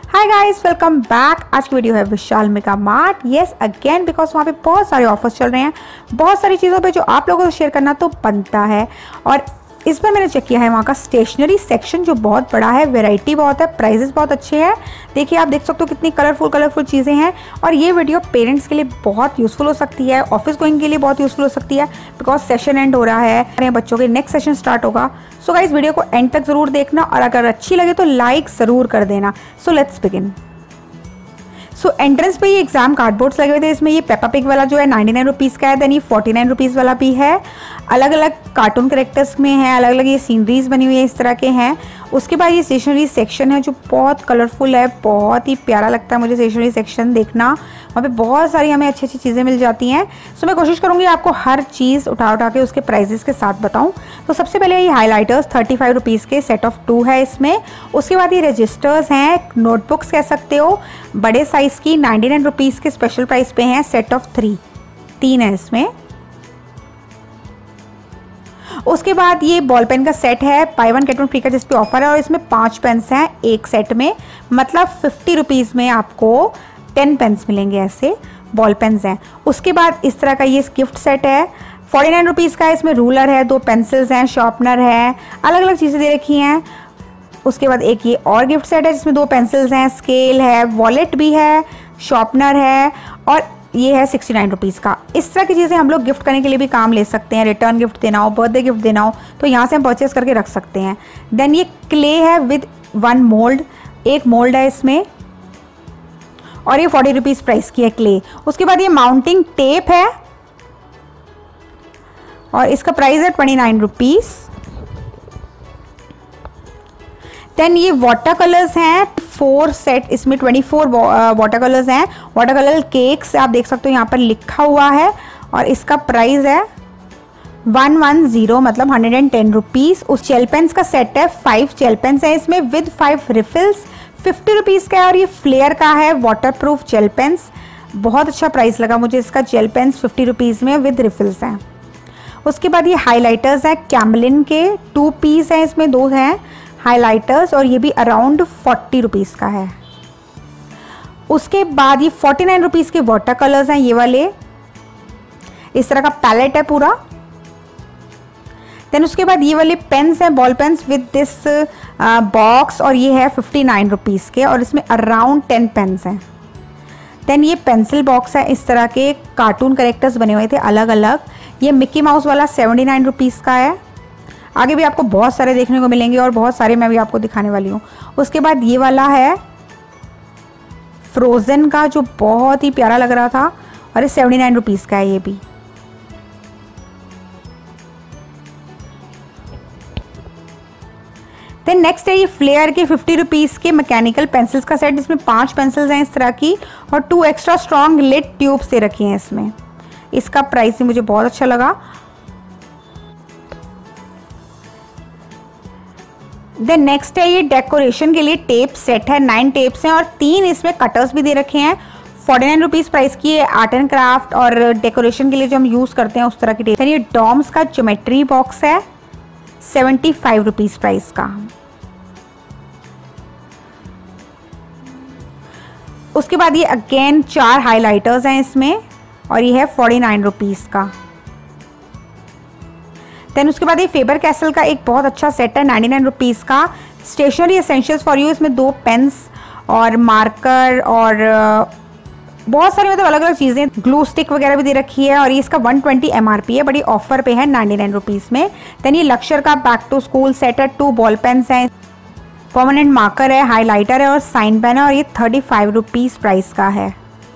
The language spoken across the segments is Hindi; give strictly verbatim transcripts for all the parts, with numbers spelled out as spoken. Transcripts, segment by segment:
Hi guys, welcome back. आज की वीडियो है Vishal mega mart. Yes again, because वहाँ पे बहुत सारे ऑफर्स चल रहे हैं, बहुत सारी चीज़ों पे जो आप लोगों को शेयर करना तो बनता है। और इस बार मैंने चेक किया है वहाँ का स्टेशनरी सेक्शन जो बहुत बड़ा है, वैरायटी बहुत है, प्राइजेस बहुत अच्छे हैं। देखिए, आप देख सकते हो कितनी कलरफुल कलरफुल चीज़ें हैं। और ये वीडियो पेरेंट्स के लिए बहुत यूज़फुल हो सकती है, ऑफिस गोइंग के लिए बहुत यूज़फुल हो सकती है, बिकॉज सेशन एंड हो रहा है, हमारे बच्चों के नेक्स्ट सेशन स्टार्ट होगा। सो गाइस, वीडियो को एंड तक ज़रूर देखना और अगर अच्छी लगे तो लाइक ज़रूर कर देना। So let's begin. So entrance पे ये एग्जाम कार्डबोर्ड्स लगे हुए थे। इसमें ये पेपा पिग वाला जो है नाइन्टी नाइन रुपीज़ का है, देन ये फोर्टी नाइन रुपीज़ वाला भी है। अलग अलग कार्टून करेक्टर्स में है, अलग अलग ये सीनरीज बनी हुई है, इस तरह के हैं। उसके बाद ये स्टेशनरी सेक्शन है जो बहुत कलरफुल है, बहुत ही प्यारा लगता है मुझे स्टेशनरी सेक्शन देखना। वहाँ पे बहुत सारी हमें अच्छी अच्छी चीज़ें मिल जाती हैं। सो मैं कोशिश करूँगी आपको हर चीज़ उठा उठा के उसके प्राइजेस के साथ बताऊँ। तो सबसे पहले ये हाईलाइटर्स थर्टी फाइव रुपीज़ के सेट ऑफ टू है इसमें। उसके बाद ये रजिस्टर्स हैं, नोटबुक्स कह सकते हो, बड़े साइज़ की नाइन्टी नाइन रुपीज़ के स्पेशल प्राइस पे हैं, सेट ऑफ थ्री, तीन है इसमें। उसके बाद ये बॉल पेन का सेट है, buy one get one free का जिस पे ऑफर है, और इसमें पांच पेन्स हैं एक सेट में, मतलब फिफ्टी रुपीज़ में आपको टेन पेन्स मिलेंगे, ऐसे बॉल पेन्स हैं। उसके बाद इस तरह का ये गिफ्ट सेट है, फोर्टी नाइन रुपीज़ का है। इसमें रूलर है, दो पेंसिल्स हैं, शार्पनर है, अलग अलग चीज़ें दे रखी हैं। उसके बाद एक ये और गिफ्ट सेट है जिसमें दो पेंसिल्स हैं, स्केल है, वॉलेट भी है, शार्पनर है, और ये है सिक्सटी नाइन रुपीज़ का। इस तरह की चीज़ें हम लोग गिफ्ट करने के लिए भी काम ले सकते हैं। रिटर्न गिफ्ट देना हो, बर्थडे गिफ्ट देना हो, तो यहाँ से हम परचेस करके रख सकते हैं। देन ये क्ले है विद वन मोल्ड, एक मोल्ड है इसमें, और ये फोर्टी रुपीज़ प्राइस की है क्ले। उसके बाद ये माउंटिंग टेप है और इसका प्राइस है ट्वेंटी नाइन रुपीज़। देन ये वाटर कलर्स हैं, फोर सेट, इसमें ट्वेंटी फोर वाटर कलर्स हैं। वाटर कलर केक्स आप देख सकते हो, यहाँ पर लिखा हुआ है, और इसका प्राइस है वन वन जीरो, मतलब हंड्रेड एंड टेन रुपीज़। उस जेल पेन्स का सेट है, फाइव जेल पेन्स है इसमें with five refills, fifty rupees का है। और ये फ्लेयर का है, वाटर प्रूफ जेल पेन्स, बहुत अच्छा प्राइस लगा मुझे इसका। जेल पेन्स फिफ्टी रुपीज़ में विद रिफिल्स हैं। उसके बाद ये हाईलाइटर्स है कैमलिन के, टू पीस हैं इसमें, दो हैं हाइलाइटर्स, और ये भी अराउंड फोर्टी रुपीज़ का है। उसके बाद ये फोर्टी नाइन रुपीज़ के वाटर कलर्स हैं, ये वाले, इस तरह का पैलेट है पूरा। देन उसके बाद ये वाले पेन्स हैं, ball pens with this box, और ये है फिफ्टी नाइन रुपीज़ के, और इसमें अराउंड टेन पेन्स हैं। देन ये पेंसिल बॉक्स है, इस तरह के कार्टून कैरेक्टर्स बने हुए थे अलग अलग। ये मिक्की माउस वाला सेवेंटी नाइन रुपीज़ का है। आगे भी आपको बहुत सारे देखने को मिलेंगे और बहुत सारे मैं भी आपको दिखाने वाली हूँ। उसके बाद ये वाला है फ्रोज़न का, जो बहुत ही प्यारा लग रहा था, और ये सेवेंटी नाइन रुपीज़ का है ये भी। देन नेक्स्ट है ये फ्लेयर के फिफ्टी रुपीज़ के मैकेनिकल पेंसिल्स का सेट, जिसमें पांच पेंसिल्स हैं इस तरह की, और two extra strong lead tubes दे रखी हैं इसमें। इसका प्राइस भी मुझे बहुत अच्छा लगा। देन नेक्स्ट है ये डेकोरेशन के लिए टेप सेट है, नाइन टेप्स हैं, और तीन इसमें कटर्स भी दे रखे हैं। फोर्टी नाइन रुपीज़ प्राइस की है, आर्ट एंड क्राफ्ट और डेकोरेशन के लिए जो हम यूज़ करते हैं उस तरह की टेप। ये डॉम्स का ज्योमेट्री बॉक्स है, सेवेंटी फाइव रुपीज़ प्राइस का। उसके बाद ये अगेन चार हाइलाइटर्स हैं इसमें, और ये है फोर्टी नाइन रुपीज़ का। देन उसके बाद ये फेबर कैसल का एक बहुत अच्छा सेट है, नाइन्टी नाइन रुपीज़ का। स्टेशनरी एसेंशियल्स फॉर यू, इसमें दो पेन्स और मार्कर और बहुत सारी मतलब अलग अलग चीज़ें, ग्लू स्टिक वगैरह भी दे रखी है, और ये इसका one twenty M R P है, बड़ी ऑफर पे है नाइन्टी नाइन रुपीज़ में। देन ये लक्ष्यर का बैक टू स्कूल सेट है, टू बॉल पेन्स हैं, परमानेंट मार्कर है, हाईलाइटर है, और साइन पेन है, और ये थर्टी फाइव रुपीज़ प्राइस का है।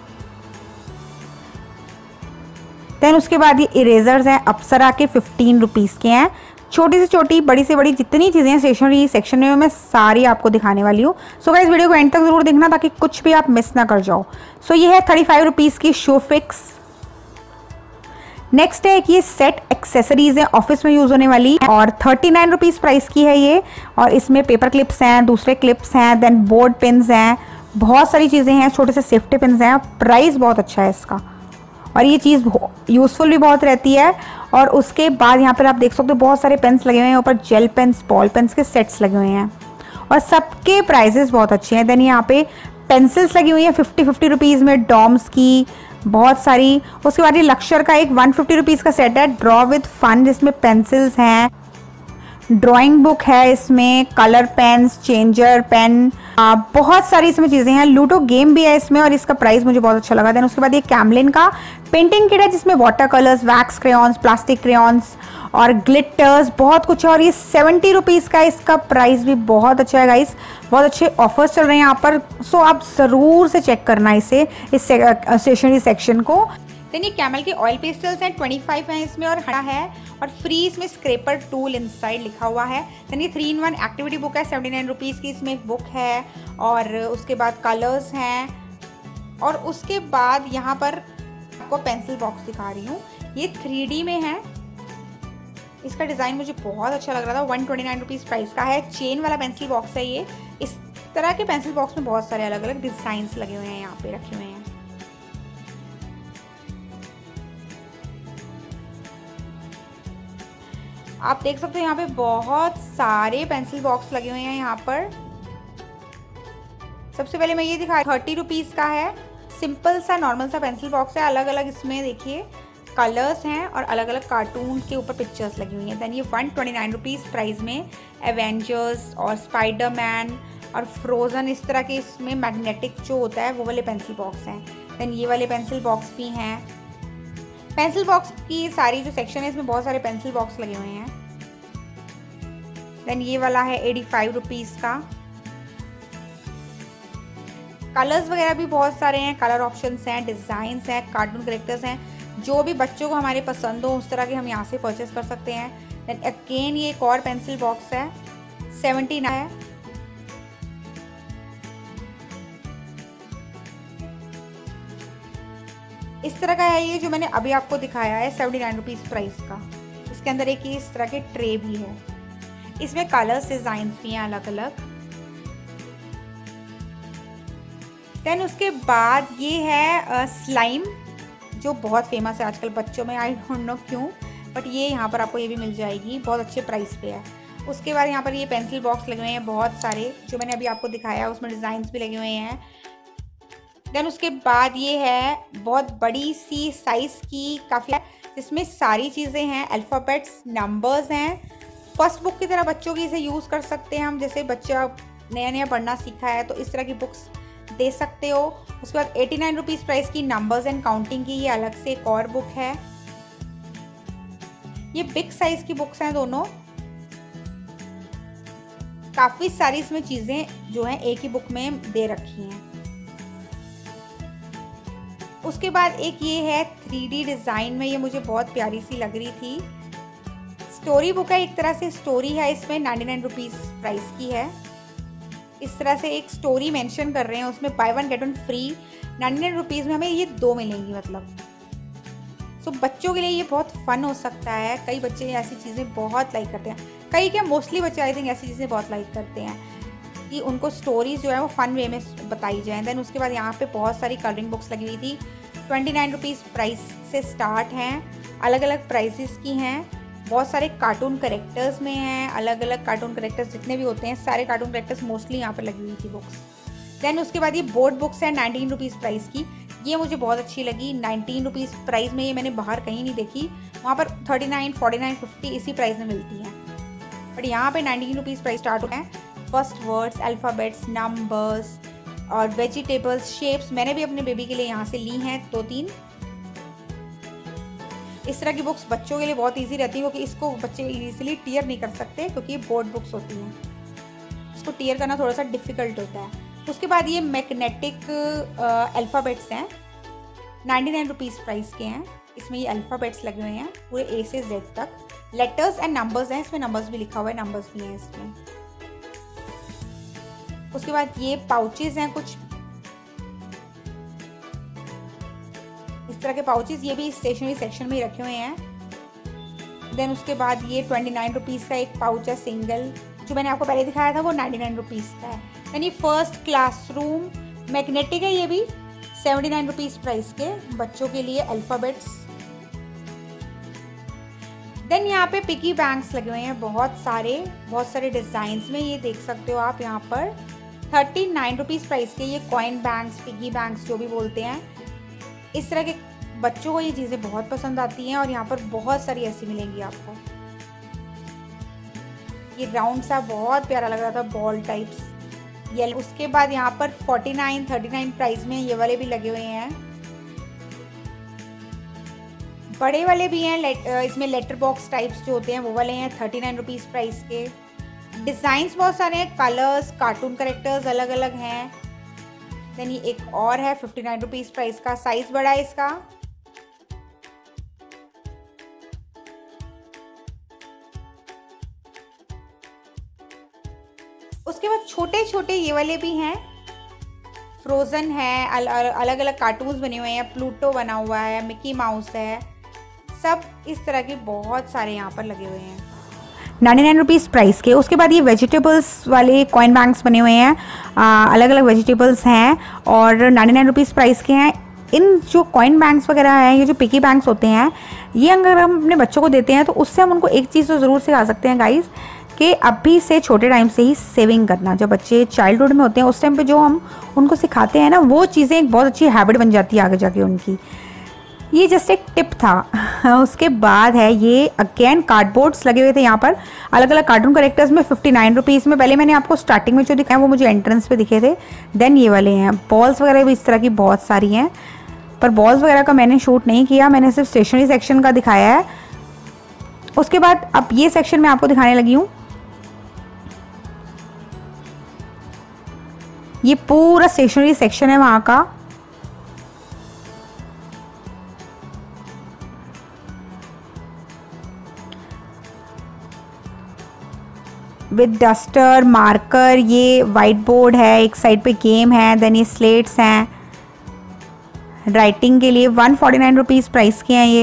देन उसके बाद ये इरेजर्स हैं, अप्सरा के फिफ्टीन रुपीज़ के हैं। छोटी से छोटी, बड़ी से बड़ी जितनी चीज़ें हैं स्टेशनरी सेक्शन में, मैं सारी आपको दिखाने वाली हूँ। सो गाइस, वीडियो को एंड तक ज़रूर देखना ताकि कुछ भी आप मिस ना कर जाओ। सो ये है थर्टी फाइव रुपीज़ की शो फिक्स। नेक्स्ट है कि ये सेट एक्सेसरीज है, ऑफिस में यूज़ होने वाली, और थर्टी नाइन रुपीज़ प्राइस की है ये। और इसमें पेपर क्लिप्स हैं, दूसरे क्लिप्स हैं, देन बोर्ड पिन्स हैं, बहुत सारी चीज़ें हैं, छोटे से सेफ्टी पिन्स हैं। प्राइस बहुत अच्छा है इसका, और ये चीज़ यूज़फुल भी बहुत रहती है। और उसके बाद यहाँ पर आप देख सकते हो बहुत सारे पेन्स लगे हुए हैं ऊपर, जेल पेन्स, बॉल पेन्स के सेट्स लगे हुए हैं। और सबके प्राइजेस बहुत अच्छे हैं। देन यहाँ पे पेंसिल्स लगी हुई है फिफ्टी फिफ्टी रुपीज़ में, डॉम्स की बहुत सारी। उसके बाद ये लक्ष्यर का एक वन फिफ्टी रुपीज़ का सेट है, ड्रॉ विद फन, जिसमें पेंसिल्स हैं, ड्राइंग बुक है, इसमें कलर पेन्स, चेंजर पेन, बहुत सारी इसमें चीज़ें हैं। लूडो गेम भी है इसमें और इसका प्राइस मुझे बहुत अच्छा लगा। देन उसके बाद ये कैमलिन का पेंटिंग किट है जिसमें water colours, wax crayons, plastic crayons और ग्लिटर्स, बहुत कुछ है। और ये सेवेंटी रुपीज़ का, इसका प्राइस भी बहुत अच्छा है गाइस। बहुत अच्छे ऑफर्स चल रहे हैं यहाँ पर, सो आप ज़रूर से चेक करना इसे, इस स्टेशनरी सेक्शन को। देन ये कैमल के ऑयल पेस्टल्स हैं, ट्वेंटी फाइव हैं इसमें और हरा है और फ्री इसमें स्क्रैपर टूल इनसाइड लिखा हुआ है। देन ये three in one activity book है, सेवेंटी नाइन रुपीज़ की इसमें एक बुक है। और उसके बाद कलर्स हैं और उसके बाद यहाँ पर आपको पेंसिल बॉक्स दिखा रही हूँ, ये थ्री डी में है। इसका डिज़ाइन मुझे बहुत अच्छा लग रहा था, one twenty nine rupees price का है। चेन वाला पेंसिल बॉक्स है ये। इस तरह के पेंसिल बॉक्स में बहुत सारे अलग अलग डिज़ाइंस लगे हुए हैं, यहाँ पे रखे हुए हैं। आप देख सकते हो यहाँ पे बहुत सारे पेंसिल बॉक्स लगे हुए हैं यहाँ पर। सबसे पहले मैं ये दिखा, थर्टी रुपीज़ का है, सिंपल सा नॉर्मल सा पेंसिल बॉक्स है। अलग अलग इसमें देखिए कलर्स हैं और अलग अलग कार्टून के ऊपर पिक्चर्स लगी हुई हैं। देन ये one twenty nine rupees price में एवेंजर्स और स्पाइडरमैन और फ्रोज़न, इस तरह के इसमें मैग्नेटिक जो होता है वो वाले पेंसिल बॉक्स हैं। देन ये वाले पेंसिल बॉक्स भी हैं। पेंसिल बॉक्स की सारी जो सेक्शन है इसमें बहुत सारे पेंसिल बॉक्स लगे हुए हैं। देन ये वाला है एटी फाइव रुपीज़ का। कलर्स वगैरह भी बहुत सारे हैं, कलर ऑप्शंस हैं, डिज़ाइंस हैं, कार्टून कैरेक्टर्स हैं, जो भी बच्चों को हमारे पसंद हो उस तरह के हम यहाँ से परचेस कर सकते हैं। देन अगेन ये एक और पेंसिल बॉक्स है, सेवेंटी नाइन है। इस तरह का है ये जो मैंने अभी आपको दिखाया है, सेवेंटी नाइन रुपीज़ प्राइस का। इसके अंदर एक इस तरह के ट्रे भी है, इसमें कलर्स डिजाइन भी हैं अलग अलग। देन उसके बाद ये है स्लाइम, जो बहुत फेमस है आजकल बच्चों में, आई डोंट नो क्यों, बट ये यहाँ पर आपको ये भी मिल जाएगी, बहुत अच्छे प्राइस पे है। उसके बाद यहाँ पर ये पेंसिल बॉक्स लगे हुए हैं बहुत सारे, जो मैंने अभी आपको दिखाया है, उसमें डिज़ाइंस भी लगे हुए हैं। देन उसके बाद ये है बहुत बड़ी सी साइज़ की काफ़ी, जिसमें सारी चीज़ें हैं, अल्फ़ाबेट्स, नंबर्स हैं। फर्स्ट बुक की तरह बच्चों की इसे यूज़ कर सकते हैं हम, जैसे बच्चा नया नया पढ़ना सीखा है तो इस तरह की बुक्स दे सकते हो। उसके बाद एटी नाइन रुपीज़ प्राइस की नंबर्स एंड काउंटिंग की ये अलग से एक और बुक है। ये बिग साइज़ की बुक्स हैं दोनों, काफ़ी सारी इसमें चीज़ें जो हैं एक ही बुक में दे रखी हैं। उसके बाद एक ये है थ्री डी डिज़ाइन में, ये मुझे बहुत प्यारी सी लग रही थी। स्टोरी बुक है, एक तरह से स्टोरी है, इसमें नाइन्टी नाइन रुपीज़ प्राइस की है। इस तरह से एक स्टोरी मेंशन कर रहे हैं, उसमें buy one get one free, ninety nine rupees में हमें ये दो मिलेंगी मतलब। सो बच्चों के लिए ये बहुत फ़न हो सकता है, कई बच्चे ऐसी चीज़ें बहुत लाइक करते हैं, कई क्या मोस्टली बच्चे आई थिंक ऐसी चीज़ें बहुत लाइक करते हैं कि उनको स्टोरीज जो है वो फ़न वे में बताई जाएँ। देन उसके बाद यहाँ पे बहुत सारी कलरिंग बुक्स लगी हुई थी, ट्वेंटी नाइन रुपीज़ प्राइस से स्टार्ट हैं, अलग अलग प्राइसेस की हैं। बहुत सारे कार्टून करेक्टर्स में हैं, अलग अलग कार्टून करेक्टर्स जितने भी होते हैं सारे कार्टून करेक्टर्स मोस्टली यहाँ पर लगी हुई थी बुक्स। देन उसके बाद ये बोर्ड बुक्स है नाइनटीन रुपीज़ प्राइस की, ये मुझे बहुत अच्छी लगी। नाइनटीन रुपीज़ प्राइस में ये मैंने बाहर कहीं नहीं देखी, वहाँ पर thirty nine, forty nine, fifty इसी प्राइस में मिलती हैं, बट यहाँ पे नाइनटीन रुपीज़ प्राइस स्टार्ट होते हैं। फर्स्ट वर्ड्स, अल्फ़ाबेट्स, नंबर्स और वेजिटेबल्स, शेप्स, मैंने भी अपने बेबी के लिए यहाँ से ली हैं दो तीन। इस तरह की बुक्स बच्चों के लिए बहुत इजी रहती है, क्योंकि इसको बच्चे इजीली टीयर नहीं कर सकते, क्योंकि ये बोर्ड बुक्स होती हैं, इसको टीयर करना थोड़ा सा डिफ़िकल्ट होता है। उसके बाद ये मैग्नेटिक अल्फ़ाबेट्स हैं, नाइन्टी नाइन रुपीज़ प्राइस के हैं। इसमें ये अल्फ़ाबेट्स लगे हुए हैं पूरे ए से जेड तक, लेटर्स एंड नंबर्स हैं, इसमें नंबर्स भी लिखा हुआ है, नंबर्स भी हैं इसमें। उसके बाद ये पाउचेस हैं कुछ इस तरह के पाउचेस, ये भी स्टेशनरी सेक्शन में ही रखे हुए हैं। देन उसके बाद ये ट्वेंटी नाइन रुपीज़ का एक पाउच है सिंगल, जो मैंने आपको पहले दिखाया था वो नाइन्टी नाइन रुपीज़ का है। यानी फर्स्ट क्लासरूम मैग्नेटिक है, ये भी सेवेंटी नाइन रुपीज़ प्राइस के, बच्चों के लिए अल्फ़ाबेट्स। देन यहाँ पे पिगी बैंक्स लगे हुए हैं बहुत सारे बहुत सारे डिज़ाइंस में, ये देख सकते हो आप यहाँ पर थर्टी नाइन रुपीज़ प्राइस के ये कॉइन बैंक्स, पिगी बैंक्स जो भी बोलते हैं। इस तरह के बच्चों को ये चीज़ें बहुत पसंद आती हैं और यहाँ पर बहुत सारी ऐसी मिलेंगी आपको। ये राउंड सा बहुत प्यारा लग रहा था, बॉल टाइप्स येलो। उसके बाद यहाँ पर forty nine thirty nine price में ये वाले भी लगे हुए हैं, बड़े वाले भी हैं। लेट, इसमें लेटर बॉक्स टाइप्स जो होते हैं वो वाले हैं थर्टी नाइन रुपीज़ प्राइस के। डिज़ाइंस बहुत सारे हैं, कलर्स, कार्टून कैरेक्टर्स अलग अलग हैं। देन ये एक और है फिफ्टी नाइन रुपीज़ प्राइस का, साइज़ बड़ा है इसका। उसके बाद छोटे छोटे ये वाले भी हैं, फ्रोज़न है, अल, अल, अलग अलग कार्टून्स बने हुए हैं, प्लूटो बना हुआ है, मिकी माउस है, सब इस तरह के बहुत सारे यहाँ पर लगे हुए हैं नाइन्टी नाइन रुपीज़ प्राइस के। उसके बाद ये वेजिटेबल्स वाले कॉइन बैंक्स बने हुए हैं, आ, अलग अलग वेजिटेबल्स हैं और नाइन्टी नाइन रुपीज़ प्राइस के हैं। इन जो कॉइन बैंक्स वगैरह हैं, ये जो पिकी बैंक्स होते हैं, ये अगर हम अपने बच्चों को देते हैं तो उससे हम उनको एक चीज़ तो ज़रूर सिखा सकते हैं गाइज़ कि अभी से छोटे टाइम से ही सेविंग करना। जब बच्चे चाइल्डहुड में होते हैं उस टाइम पे जो हम उनको सिखाते हैं ना, वो चीज़ें एक बहुत अच्छी हैबिट बन जाती है आगे जाके उनकी। ये जस्ट एक टिप था। उसके बाद है ये अगेन कार्डबोर्ड्स लगे हुए थे यहाँ पर, अलग अलग कार्टून कैरेक्टर्स में फिफ्टी नाइन रुपीज़ में। पहले मैंने आपको स्टार्टिंग में जो दिखाया वो मुझे एंट्रेंस पे दिखे थे। देन ये वाले हैं, बॉल्स वगैरह भी इस तरह की बहुत सारी हैं, पर बॉल्स वगैरह का मैंने शूट नहीं किया, मैंने सिर्फ स्टेशनरी सेक्शन का दिखाया है। उसके बाद अब ये सेक्शन मैं आपको दिखाने लगी हूँ। ये पूरा स्टेशनरी सेक्शन है वहाँ का। विद डस्टर, मार्कर, ये वाइट बोर्ड है, एक साइड पे गेम है, देन ये स्लेट्स हैं राइटिंग के लिए। One forty nine rupees price के हैं ये।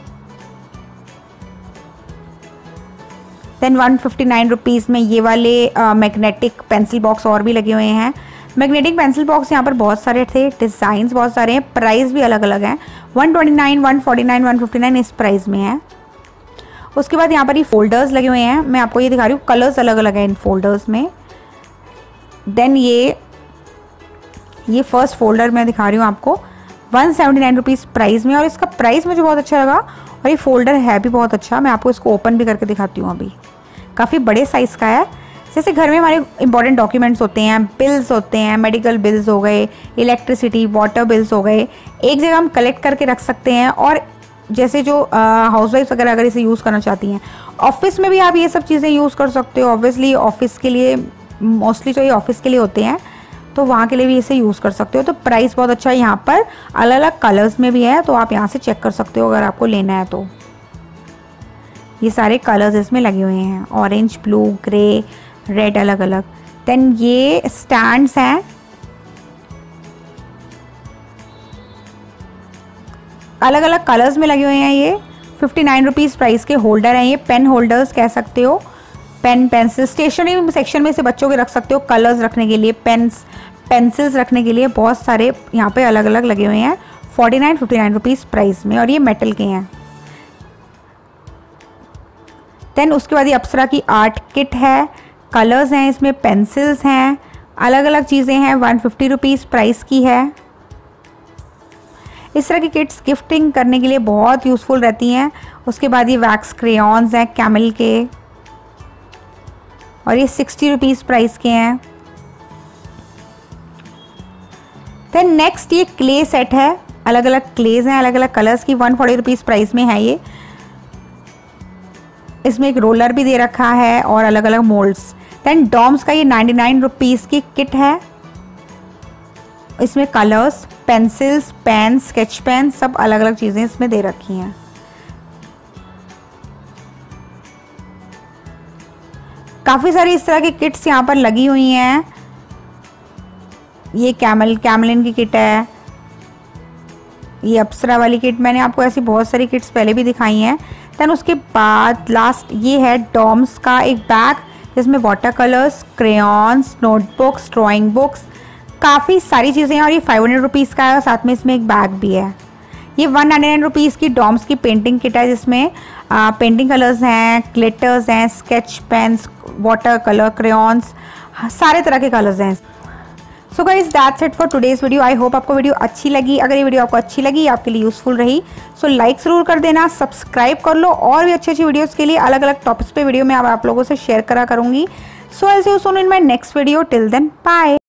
Then one fifty nine rupees में ये वाले मैग्नेटिक पेंसिल बॉक्स और भी लगे हुए हैं। मैग्नेटिक पेंसिल बॉक्स यहाँ पर बहुत सारे थे, डिज़ाइंस बहुत सारे हैं, प्राइस भी अलग अलग हैं। One twenty nine, one forty nine, one fifty nine इस प्राइस में है। उसके बाद यहाँ पर ये फोल्डर्स लगे हुए हैं, मैं आपको ये दिखा रही हूँ, कलर्स अलग अलग हैं इन फोल्डर्स में। देन ये ये फर्स्ट फोल्डर मैं दिखा रही हूँ आपको, one seventy nine rupees price में, और इसका प्राइस मुझे बहुत अच्छा लगा और ये फोल्डर है भी बहुत अच्छा। मैं आपको इसको ओपन भी करके दिखाती हूँ। अभी काफ़ी बड़े साइज़ का है। जैसे घर में हमारे इंपॉर्टेंट डॉक्यूमेंट्स होते हैं, बिल्स होते हैं, मेडिकल बिल्स हो गए, इलेक्ट्रिसिटी, वाटर बिल्स हो गए, एक जगह हम कलेक्ट करके रख सकते हैं। और जैसे जो हाउसवाइफ्स वगैरह अगर इसे यूज़ करना चाहती हैं, ऑफिस में भी आप ये सब चीज़ें यूज़ कर सकते हो। ऑब्वियसली ऑफिस के लिए मोस्टली तो ये ऑफिस के लिए होते हैं, तो वहाँ के लिए भी इसे यूज़ कर सकते हो। तो प्राइस बहुत अच्छा है। यहाँ पर अलग अलग कलर्स में भी है, तो आप यहाँ से चेक कर सकते हो अगर आपको लेना है तो। ये सारे कलर्स इसमें लगे हुए हैं, ऑरेंज, ब्लू, ग्रे, रेड, अलग अलग। देन ये स्टैंड्स हैं, अलग अलग कलर्स में लगे हुए हैं। ये फिफ्टी नाइन रुपीज़ प्राइस के होल्डर हैं, ये पेन होल्डर्स कह सकते हो। पेन, पेंसिल, स्टेशनरी सेक्शन में से बच्चों के रख सकते हो, कलर्स रखने के लिए, पेन्स, पेंसिल्स रखने के लिए बहुत सारे यहाँ पे अलग अलग लगे हुए हैं। Forty nine fifty nine rupees price में, और ये मेटल के हैं। देन उसके बाद ये अप्सरा की आर्ट किट है, कलर्स हैं इसमें, पेंसिल्स हैं, अलग अलग चीज़ें हैं। वन फिफ्टी रुपीज़ प्राइस की है। इस तरह की किट्स गिफ्टिंग करने के लिए बहुत यूज़फुल रहती हैं। उसके बाद ये वैक्स क्रेयॉन्स हैं कैमल के, और ये सिक्सटी रुपीज़ प्राइस के हैं। देन नेक्स्ट ये क्ले सेट है, अलग अलग क्लेज हैं, अलग अलग कलर्स की, वन फोर्टी रुपीज़ प्राइस में है ये। इसमें एक रोलर भी दे रखा है और अलग अलग मोल्ड्स। देन डॉम्स का ये नाइन्टी नाइन रुपीज़ की किट है, इसमें colours, pencils, pen, sketch pen, सब अलग अलग चीज़ें इसमें दे रखी हैं। काफ़ी सारी इस तरह की किट्स यहाँ पर लगी हुई हैं। ये कैमल कैमलिन की किट है, ये अप्सरा वाली किट, मैंने आपको ऐसी बहुत सारी किट्स पहले भी दिखाई हैं। देन उसके बाद लास्ट ये है डॉम्स का एक बैग, जिसमें water colours, crayons, notebooks, drawing books, काफ़ी सारी चीज़ें हैं, और ये फाइव हंड्रेड रुपीज़ का है, और साथ में इसमें एक बैग भी है। ये वन नाइन्टी नाइन रुपीज़ की डॉम्स की पेंटिंग किट है, जिसमें आ, पेंटिंग कलर्स हैं, ग्लिटर्स हैं, sketch pens, water colour, crayons, सारे तरह के कलर्स हैं। So guys that's it for today's video. I hope आपको वीडियो अच्छी लगी। अगर ये वीडियो आपको अच्छी लगी, आपके लिए यूजफुल रही, सो लाइक ज़रूर कर देना, सब्सक्राइब कर लो। और भी अच्छी अच्छी वीडियोस के लिए अलग अलग टॉपिक्स पे वीडियो में आप लोगों से शेयर करा करूँगी। So I see you soon in my next video. Till then bye.